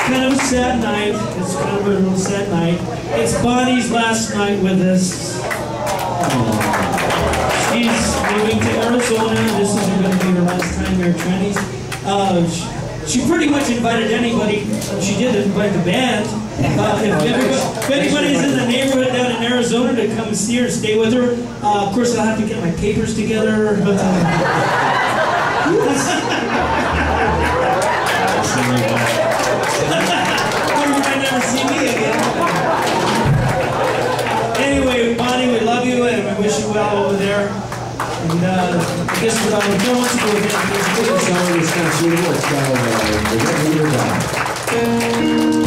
kind of a sad night. It's kind of a real sad night. It's Bonnie's last night with us. She's moving to Arizona. This is going to be her last time here at Trendy's. She pretty much invited anybody. She did invite the band. If anybody's in the neighborhood down in Arizona to come see her, stay with her. Of course, I'll have to get my papers together. But, you might never see me again. Anyway, Bonnie, we love you and we wish you well over there. And I guess Bill wants to go again. It's not suitable. It's got the regular guy.